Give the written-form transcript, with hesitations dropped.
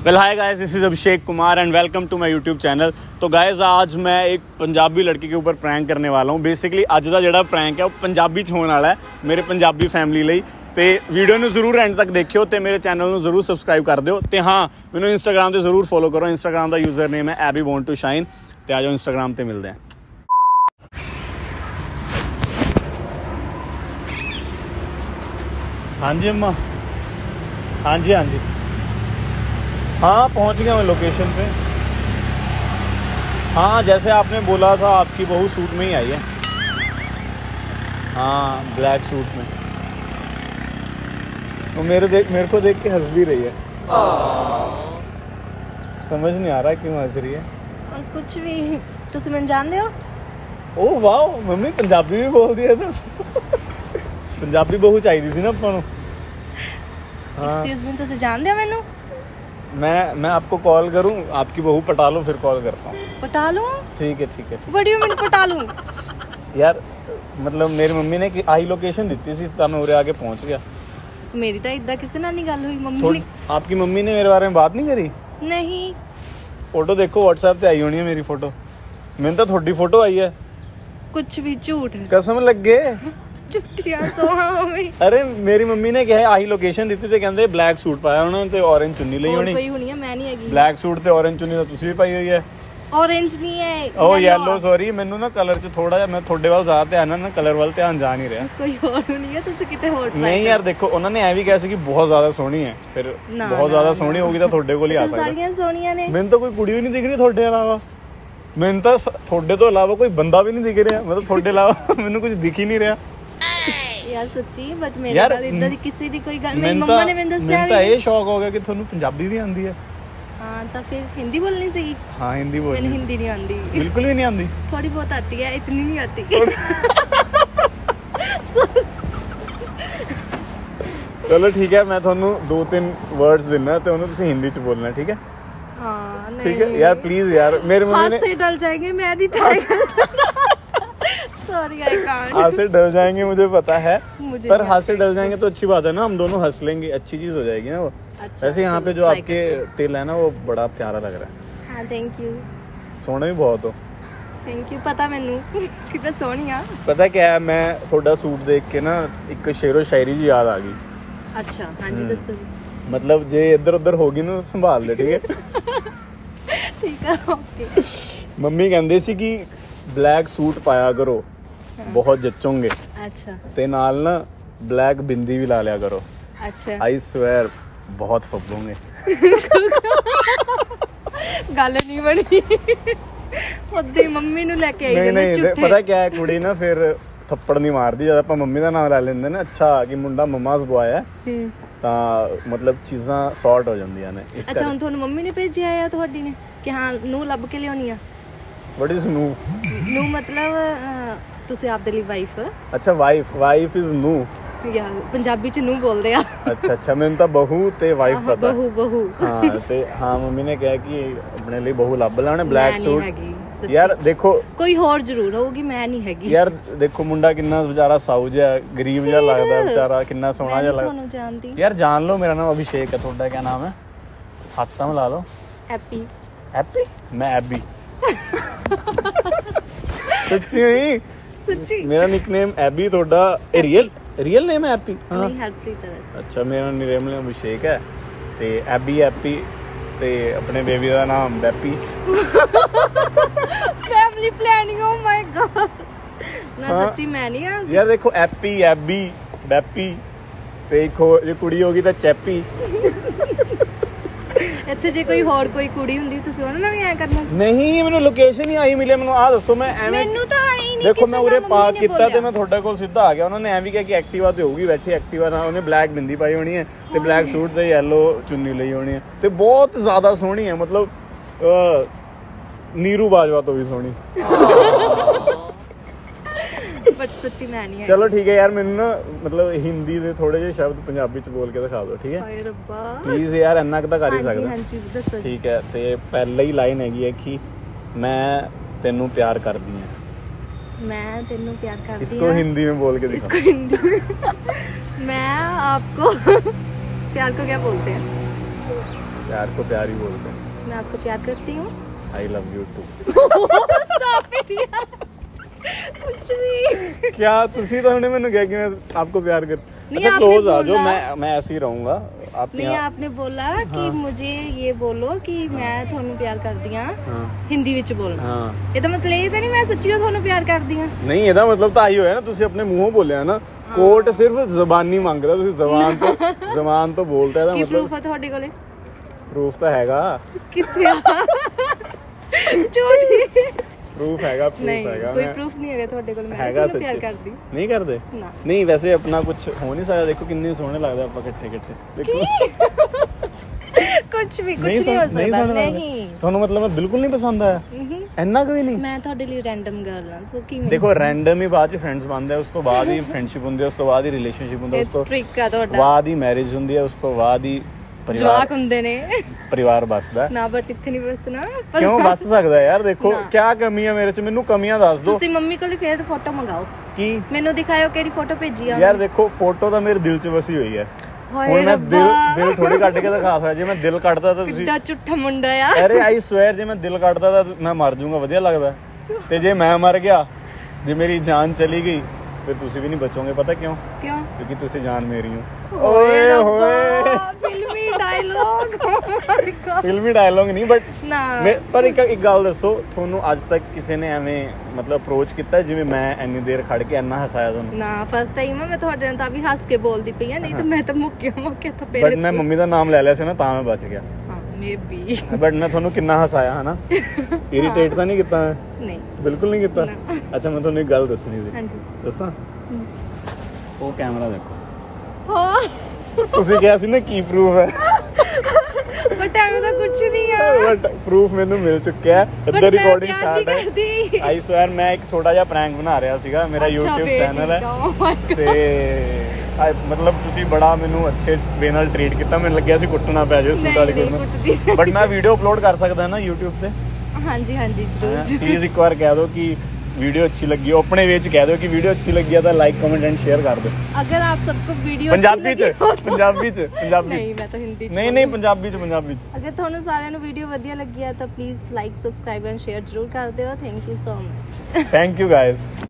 Well hi guys, this is Abhishek Kumar and welcome to my YouTube channel. तो guys आज मैं एक पंजाबी लड़की के ऊपर प्रैंक करने वाला हूँ। बेसिकली अज का जो प्रैंक है वो पंजाबी च होने वाला है मेरे पंजाबी फैमिली ਲਈ। तो वीडियो में जरूर एंड तक देखियो तो मेरे चैनल में जरूर सबसक्राइब कर दियो। तो हाँ, मैंने इंस्टाग्राम पर जरूर फॉलो करो। इंस्टाग्राम का यूजर नेम है एबी वांट टू शाइन। तो आ जाओ इंस्टाग्राम पर मिलते हैं। हाँ जी अम्मा, हाँ जी हाँ जी, हाँ पहुंच गया मैं लोकेशन पे। हाँ जैसे आपने बोला था आपकी बहू सूट में ही आई है। हाँ ब्लैक सूट में। तो मेरे को देख के हंस भी रही है। समझ नहीं आ रहा क्यों हंस रही है। कुछ भी तुम मैं जानते हो। ओह वाह मम्मी पंजाबी भी बोल दिया था। पंजाबी बहू चाहिए थी ना ਆਪਾਂ ਨੂੰ। एक्सक्यूज मी तुम जानते हो मैनू। मैं आपको कॉल करूं, आपकी बहू पटा लो फिर कॉल करता हूं। पटा लूं? ठीक है ठीक है। व्हाट डू पटा लूं? यार मतलब मेरी मम्मी ने आई लोकेशन दी थी तो मैं उरे आके पहुंच गया। मेरी तो इदा किसी नाल नहीं गल हुई। मम्मी ने, आपकी मम्मी ने मेरे बारे में बात नहीं करी? नहीं। फोटो देखो व्हाट्सएप पे आई होनी है मेरी फोटो। मैंने तो थोड़ी फोटो आई है। कुछ भी झूठ, कसम लग गए। चुटिया सोहा में। अरे मेरी मम्मी ने क्या है आई लोकेशन दी थी ते कहंदे ब्लैक सूट पाया उन्होंने ते ऑरेंज चुन्नी ਲਈ होनी। कोई होनी है, मैं नहीं हैगी। ब्लैक सूट ते ऑरेंज चुन्नी तो ਤੁਸੀਂ ਵੀ ਪਾਈ ਹੋਈ ਹੈ। ऑरेंज नहीं है, ਉਹ ਯੈਲੋ ਸੌਰੀ, ਮੈਨੂੰ ਨਾ ਕਲਰ ਚ ਥੋੜਾ ਜਿਹਾ ਮੈਂ ਤੁਹਾਡੇ ਵੱਲ ਜ਼ਿਆਦਾ ਧਿਆਨ ਨਾ ਕਲਰ ਵੱਲ ਧਿਆਨ ਜਾ ਨਹੀਂ ਰਿਹਾ। ਕੋਈ ਹੋਰ ਨਹੀਂ ਹੈ, ਤੁਸੀਂ ਕਿਤੇ ਹੋਰ ਟਰਾਈ ਨਹੀਂ ਯਾਰ ਦੇਖੋ ਉਹਨਾਂ ਨੇ ਐ ਵੀ ਕਿਹਾ ਸੀ ਕਿ ਬਹੁਤ ਜ਼ਿਆਦਾ ਸੋਹਣੀ ਹੈ, ਫਿਰ ਬਹੁਤ ਜ਼ਿਆਦਾ ਸੋਹਣੀ ਹੋਗੀ ਤਾਂ ਤੁਹਾਡੇ ਕੋਲ ਹੀ ਆ ਸਕਦਾ। ਸਾਰੀਆਂ ਸੋਹਣੀਆਂ ਨੇ। ਮੈਨੂੰ ਤਾਂ ਕੋਈ ਕੁੜੀ ਵੀ ਨਹੀਂ ਦਿਖ ਰਹੀ ਤੁਹਾਡੇ ਇਲਾਵਾ। ਮੈਨੂੰ ਤਾਂ ਤੁਹਾਡੇ ਤੋਂ ਇਲਾਵਾ ਕੋਈ ਬੰਦਾ ਵੀ ਨਹੀਂ ਦਿਖ ਰਿਹਾ। ਮਤਲਬ ਤੁਹਾਡੇ ਇਲਾਵਾ ਮੈਨੂੰ ਕੁਝ ਦਿਖ ਹੀ ਨਹੀਂ ਰਿਹਾ यार सच्ची। बट मेरे ਨਾਲ ਇਦਾਂ ਦੀ ਕਿਸੇ ਦੀ ਕੋਈ ਗੱਲ ਮੇਰੀ ਮੰਮਾ ਨੇ ਮੈਨੂੰ ਦੱਸਿਆ। ਮੈਨੂੰ ਤਾਂ ਇਹ ਸ਼ੌਕ ਹੋ ਗਿਆ ਕਿ ਤੁਹਾਨੂੰ ਪੰਜਾਬੀ ਵੀ ਆਉਂਦੀ ਹੈ। हाँ तो फिर हिंदी बोलनी चाहिए। हाँ हिंदी बोलनी। मैंने हिंदी नहीं आती, बिल्कुल भी नहीं आती। थोड़ी बहुत आती है, इतनी नहीं आती। चलो ठीक है, मैं ਤੁਹਾਨੂੰ 2-3 वर्ड्स देना तो उन्हें तुम हिंदी च बोलना, ठीक है? हाँ नहीं। ठीक है यार प्लीज यार, मेरे मम्मी ने हाथ से डल जाएंगे, मैं नहीं ट्राई। Sorry I can't. हाथ से डल जाएंगे मुझे पता है, पर हाथ से डल जाएंगे तो अच्छी बात है ना, हम दोनों हंस लेंगे, अच्छी चीज हो जाएगी ना वो। अच्छा, वैसे यहाँ पे जो आपके तिल है ना वो बड़ा प्यारा लग रहा है। हाँ थैंक यू। सोने भी बहुत हो। Thank you. पता मैनू कि मैं सोहनी हाँ। पता क्या है, मैं थोड़ा सूट देख के ना एक शेरो शायरी जी याद आ गई। अच्छा हाँ जी दसो जी। मतलब जे इधर उधर होगी ना संभाल ले, ठीक है? ठीक है ओके। मम्मी कहंदे सी कि ब्लैक सूट पाया करो, बहुत जचोंगे। अच्छा। ते नाल ना ब्लैक बिंदी भी ला लिया करो। अच्छा। आई स्वेयर बहुत फब्बोंगे। गल नहीं बनी। उदे ही मम्मी नू लेके आई जाने झूठे। पता क्या है, कुड़ी ना फिर थप्पड़ नहीं मारदी जद आपां मम्मी दा नाम ले लेंदे ना, अच्छा कि मुंडा मम्मास बॉय है ਤਾਂ मतलब ਚੀਜ਼ਾਂ ਸੌਰਟ ਹੋ ਜਾਂਦੀਆਂ ਨੇ। ਅੱਛਾ ਹੁਣ ਤੁਹਾਨੂੰ ਮੰਮੀ ਨੇ ਭੇਜਿਆ ਆ ਤੁਹਾਡੀ ਨੇ ਕਿ ਹਾਂ ਨੂੰ ਲੱਭ ਕੇ ਲਿਆਉਣੀ ਆ? ਵਾਟ ਇਜ਼ ਨੂੰ? ਨੂੰ ਮਤਲਬ ਤੁਸੀਂ ਆਪਦੇ ਲਈ ਵਾਈਫ। ਅੱਛਾ ਵਾਈਫ ਇਜ਼ ਨੂੰ ਯਾ ਪੰਜਾਬੀ ਚ ਨੂੰ ਬੋਲਦੇ ਆ। ਅੱਛਾ ਅੱਛਾ, ਮੈਨੂੰ ਤਾਂ ਬਹੂ ਤੇ ਵਾਈਫ ਪਤਾ। ਬਹੂ ਹਾਂ ਤੇ ਹਾਂ ਮੰਮੀ ਨੇ ਕਿਹਾ ਕਿ ਆਪਣੇ ਲਈ ਬਹੂ ਲੱਭ ਲੈਣਾ ਬਲੈਕ ਸੂਟ। यार देखो कोई और जरूर होगी, मैं नहीं हैगी। यार देखो मुंडा किन्ना बेचारा साऊ जिहा गरीब जिहा लगदा बेचारा, किन्ना सोहना जिहा लगदा। यार जान लो मेरा नाम अभिषेक है, ਤੁਹਾਡਾ क्या नाम है? हाथ में ला लो। हैप्पी। हैप्पी? मैं एबी। सच्ची मेरा निकनेम एबी, ਤੁਹਾਡਾ रियल नेम है हैप्पी? नहीं हरप्रीत है। अच्छा मेरा नेम अभिषेक है ते एबी हैप्पी ਤੇ ਆਪਣੇ ਬੇਬੀ ਦਾ ਨਾਮ ਬੈਪੀ। Family planning, oh my god. ना सच्ची मैं नहीं आ। यार देखो एपी एबी बैपी ਤੇ ਇੱਕ ਜੇ ਕੁੜੀ ਹੋਗੀ ਤਾਂ ਚੈਪੀ। ਇੱਥੇ ਜੇ ਕੋਈ ਹੋਰ ਕੋਈ ਕੁੜੀ ਹੁੰਦੀ ਤੁਸੀਂ ਉਹਨਾਂ ਨਾਲ ਵੀ ਐ ਕਰਨਾ? ਨਹੀਂ ਮੈਨੂੰ ਲੋਕੇਸ਼ਨ ਹੀ ਆਈ ਮਿਲੇ, ਮੈਨੂੰ ਆ ਦੱਸੋ ਮੈਂ ਐਵੇਂ। ਮੈਨੂੰ ਤਾਂ ਆਈ ਨਹੀਂ। ਦੇਖੋ ਮੈਂ ਉਰੇ ਪਾਰਕ ਕੀਤਾ ਤੇ ਮੈਂ ਤੁਹਾਡੇ ਕੋਲ ਸਿੱਧਾ ਆ ਗਿਆ। ਉਹਨਾਂ ਨੇ ਐ ਵੀ ਕਿਹਾ ਕਿ ਐਕਟਿਵਾ ਤੇ ਹੋਊਗੀ ਬੈਠੀ, ਐਕਟਿਵਾ ਨਾਲ ਉਹਨੇ ਬਲੈਕ ਬਿੰਦੀ ਪਾਈ ਹੋਣੀ ਹੈ ਤੇ ਬਲੈਕ ਸੂਟ ਤੇ ਯੈਲੋ ਚੁੰਨੀ ਲਈ ਹੋਣੀ ਹੈ ਤੇ ਬਹੁਤ ਜ਼ਿਆਦਾ ਸੋਹਣੀ ਹੈ, ਮਤਲਬ ਨੀਰੂ ਬਾਜਵਾ ਤੋਂ ਵੀ ਸੋਹਣੀ। बट सच्ची मैं नहीं है। चलो ठीक है यार, मैंने ना मतलब हिंदी ਦੇ ਥੋੜੇ ਜਿਹੇ ਸ਼ਬਦ ਪੰਜਾਬੀ ਚ ਬੋਲ ਕੇ ਦਿਖਾ ਦਿਓ, ਠੀਕ ਹੈ? ਹਾਏ ਰੱਬਾ ਪਲੀਜ਼ ਯਾਰ, ਇੰਨਾ ਕੁ ਤਾਂ ਕਰ ਹੀ ਸਕਦਾ। ਹਾਂਜੀ ਦੱਸੋ। ਠੀਕ ਹੈ ਤੇ ਪਹਿਲਾ ਹੀ ਲਾਈਨ ਹੈਗੀ ਹੈ ਕਿ ਮੈਂ ਤੈਨੂੰ ਪਿਆਰ ਕਰਦੀ ਹਾਂ। मैं तेनू प्यार करती हूं। इसको हिंदी में बोल के दिखाओ। इसको हिंदी में मैं आपको प्यार को क्या बोलते हैं? प्यार को प्यार ही बोलते हैं। मैं आपको प्यार करती हूँ। I love you too. कुछ भी क्या ਤੁਸੀਂ ਤਾਂ ਹੁਣੇ ਮੈਨੂੰ ਕਿਹਾ ਕਿ ਮੈਂ आपको प्यार कर। नहीं, अच्छा आपने क्लोज आ जाओ, बोला। मैं ऐसे ही रहूंगा। आप नहीं, आपने बोला कि मुझे ये बोलो कि मैं ਤੁਹਾਨੂੰ ਪਿਆਰ ਕਰਦੀ ਹਾਂ ਹਿੰਦੀ ਵਿੱਚ ਬੋਲਣਾ। ਹਾਂ ਇਹਦਾ ਮਤਲਬ ਇਹ ਤਾਂ ਨਹੀਂ ਮੈਂ ਸੱਚੀ ਤੁਹਾਨੂੰ ਪਿਆਰ ਕਰਦੀ ਹਾਂ। ਨਹੀਂ, ਇਹਦਾ ਮਤਲਬ ਤਾਂ ਆਹੀ ਹੋਇਆ ਨਾ, ਤੁਸੀਂ ਆਪਣੇ ਮੂੰਹੋਂ ਬੋਲਿਆ ਨਾ। ਕੋਰਟ ਸਿਰਫ ਜ਼ਬਾਨੀ ਮੰਗਦਾ, ਤੁਸੀਂ ਜ਼ਬਾਨ ਤੋਂ ਬੋਲਦਾ। ਇਹਦਾ ਕੀ ਮਤਲਬ ਪ੍ਰੂਫ ਹੈ ਤੁਹਾਡੇ ਕੋਲੇ? ਪ੍ਰੂਫ ਤਾਂ ਹੈਗਾ। ਕਿੱਥੇ ਆ? ਝੂਠੀ ਪ੍ਰੂਫ ਹੈਗਾ, ਪ੍ਰੂਫ ਨਹੀਂ, ਹੈਗਾ। ਕੋਈ ਪ੍ਰੂਫ ਨਹੀਂ ਹੈਗਾ ਤੁਹਾਡੇ ਕੋਲ। ਮੈਂ ਹੈਗਾ ਤੁਹਾਨੂੰ ਪਿਆਰ ਸੱਚੀ। ਕਰਦੀ ਨਹੀਂ ਕਰਦੇ? ਨਾ। ਨਹੀਂ, ਵੈਸੇ ਆਪਣਾ ਕੁਝ ਹੋ ਨਹੀਂ ਸਕਦਾ। ਦੇਖੋ ਕਿੰਨੇ ਸੋਹਣੇ ਲੱਗਦੇ ਆਪਾਂ ਇਕੱਠੇ ਦੇਖੋ। ਕੁਝ ਵੀ ਕੁਝ ਨਹੀਂ ਹੋ ਸਕਦਾ। ਨਹੀਂ, ਤੁਹਾਨੂੰ ਮਤਲਬ ਮੈਂ ਬਿਲਕੁਲ ਨਹੀਂ ਪਸੰਦ ਆਇਆ ਇੰਨਾ ਕੋਈ ਨਹੀਂ। ਮੈਂ ਤੁਹਾਡੇ ਲਈ ਰੈਂਡਮ ਗਰਲ ਹਾਂ, ਸੋ ਕੀ ਦੇਖੋ ਰੈਂਡਮ ਹੀ ਬਾਅਦ ਚ ਫਰੈਂਡਸ ਬਣਦੇ ਆ, ਉਸ ਤੋਂ ਬਾਅਦ ਹੀ ਫਰੈਂਡਸ਼ਿਪ ਹੁੰਦੀ ਹੈ, ਉਸ ਤੋਂ ਬਾਅਦ ਹੀ ਰਿਲੇਸ਼ਨਸ਼ਿਪ ਹੁੰਦਾ, ਉਸ ਤੋਂ ਟ੍ਰਿਕ ਆ ਤੁਹਾਡਾ। ਬਾਅਦ ਹੀ ਮੈਰਿਜ ਹੁੰਦੀ ਹੈ, ਉਸ ਤੋਂ ਬਾਅਦ ਹੀ ਜਵਾਕ ਹੁੰਦੇ ਨੇ। ਪਰਿਵਾਰ ਬਸਦਾ ਨਾ, ਬਟ ਇੱਥੇ ਨਹੀਂ ਬਸਣਾ। ਕਿਉਂ ਬਸ ਸਕਦਾ ਯਾਰ? ਦੇਖੋ ਕਿਆ ਕਮੀ ਹੈ ਮੇਰੇ ਚ, ਮੈਨੂੰ ਕਮੀਆਂ ਦੱਸ ਦਿਓ। ਤੁਸੀਂ ਮੰਮੀ ਕੋਲ ਫੇਰ ਫੋਟੋ ਮੰਗਾਓ। ਕੀ? ਮੈਨੂੰ ਦਿਖਾਇਓ ਕਿਹੜੀ ਫੋਟੋ ਭੇਜੀ ਆ। ਯਾਰ ਦੇਖੋ ਫੋਟੋ ਤਾਂ ਮੇਰੇ ਦਿਲ ਚ ਵਸੀ ਹੋਈ ਹੈ। ਹੁਣ ਮੈਂ ਦਿਲ ਥੋੜੀ ਕੱਢ ਕੇ ਦਿਖਾ ਸਕਦਾ। ਜੇ ਮੈਂ ਦਿਲ ਕੱਢਦਾ ਤਾਂ ਤੁਸੀਂ ਕਿੱਡਾ ਝੂਠਾ ਮੁੰਡਾ ਆ। ਅਰੇ ਆਈ ਸਵੇਅਰ, ਜੇ ਮੈਂ ਦਿਲ ਕੱਢਦਾ ਤਾਂ ਮੈਂ ਮਰ ਜਾਊਂਗਾ। ਵਧੀਆ ਲੱਗਦਾ। ਤੇ ਜੇ ਮੈਂ ਮਰ ਗਿਆ, ਜੇ ਮੇਰੀ ਜਾਨ ਚਲੀ ਗਈ, ਫਿਰ ਤੁਸੀਂ ਵੀ ਨਹੀਂ ਬਚੋਗੇ। ਪਤਾ ਕਿਉਂ? ਕਿਉਂ? ਕਿਉਂਕਿ ਤੁਸੀਂ ਜਾਨ ਮੇਰੀ ਹੋ। ਓਏ ਹੋਏ, ਫਿਲਮੀ ਡਾਇਲੌਗ। ਫਿਲਮੀ ਡਾਇਲੌਗ ਨਹੀਂ, ਬਟ ਨਾ। ਪਰ ਇੱਕ ਗੱਲ ਦੱਸੋ, ਤੁਹਾਨੂੰ ਅੱਜ ਤੱਕ ਕਿਸੇ ਨੇ ਐਵੇਂ ਮਤਲਬ ਅਪਰੋਚ ਕੀਤਾ ਜਿਵੇਂ ਮੈਂ ਇੰਨੀ ਦੇਰ ਖੜ ਕੇ ਇੰਨਾ ਹਸਾਇਆ ਤੁਹਾਨੂੰ? ਨਾ, ਫਸਟ ਟਾਈਮ ਮੈਂ ਤੁਹਾਡੇ ਨਾਲ ਤਾਂ ਵੀ ਹੱਸ ਕੇ ਬੋਲਦੀ ਪਈ ਆ, ਨਹੀਂ ਤਾਂ ਮੈਂ ਤਾਂ ਮੁੱਕਿਆ ਤਾਂ ਪਹਿਲੇ। ਬਟ ਮੈਂ ਮੰਮੀ ਦਾ ਨਾਮ ਲੈ ਲਿਆ ਸੀ ਨਾ, ਤਾਂ ਮੈਂ ਬਚ ਗਿਆ। ਹਾਂ, ਮੇਬੀ। ਬਟ ਮੈਂ ਤੁਹਾਨੂੰ ਕਿੰਨਾ ਹਸਾਇਆ ਹਨਾ? ਇਰੀਟੇਟ ਤਾਂ ਨਹੀਂ ਕੀਤਾ? ਨਹੀਂ, ਬਿਲਕੁਲ ਨਹੀਂ ਕੀਤਾ। ਅੱਛਾ, ਮੈਂ ਤੁਹਾਨੂੰ ਇੱਕ ਗੱਲ ਦੱਸਣੀ ਸੀ। ਹਾਂਜੀ ਦੱਸਾਂ? ਉਹ ਕੈਮਰਾ ਦੇਖੋ। ਹਾਂ, ਤੁਸੀਂ ਕਿਹਾ ਸੀ ਨਾ ਕੀ ਪ੍ਰੂਫ ਹੈ? ਬਟ ਐਵੇਂ ਤਾਂ ਕੁਝ ਨਹੀਂ ਆ। ਬਟ ਪ੍ਰੂਫ ਮੈਨੂੰ ਮਿਲ ਚੁੱਕਿਆ ਹੈ। ਇੱਧਰ ਰਿਕਾਰਡਿੰਗ ਸਟਾਰਟ ਹੈ। ਆਈ ਸਵੇਅਰ ਮੈਂ ਇੱਕ ਛੋਟਾ ਜਿਹਾ ਪ੍ਰੈਂਕ ਬਣਾ ਰਿਹਾ ਸੀਗਾ। ਮੇਰਾ YouTube ਚੈਨਲ ਹੈ ਤੇ ਮਤਲਬ ਤੁਸੀਂ ਬੜਾ ਮੈਨੂੰ ਅੱਛੇ ਵੇ ਨਾਲ ਟ੍ਰੀਟ ਕੀਤਾ। ਮੈਨੂੰ ਲੱਗਿਆ ਸੀ ਕੁੱਟਣਾ ਪੈ ਜਾਵੇ ਸੂਟ ਵਾਲੀ ਕੁੱਟ। ਬਟ ਮੈਂ ਵੀਡੀਓ ਅਪਲੋਡ ਕਰ ਸਕਦਾ ਨਾ YouTube ਤੇ? ਹਾਂਜੀ ਹਾਂਜੀ, ਜ਼ਰੂਰ। ਪਲੀਜ਼ ਇੱਕ ਵਾਰ ਕਹਿ ਦਿਓ ਕਿ वीडियो अच्छी लगी हो, अपने वे च कह दो कि वीडियो अच्छी लगी है तो लाइक कमेंट एंड शेयर कर दो। अगर आप सबको वीडियो पंजाबी च नहीं, मैं तो हिंदी नहीं पंजाबी च अगर ਤੁਹਾਨੂੰ ਸਾਰਿਆਂ ਨੂੰ ਵੀਡੀਓ ਵਧੀਆ ਲੱਗੀ ਹੈ ਤਾਂ please like subscribe and share ਜ਼ਰੂਰ ਕਰ ਦਿਓ। Thank you so much. Thank you guys.